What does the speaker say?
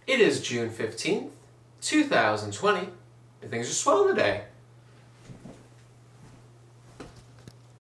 It is June 15th, 2020, and things are swell today.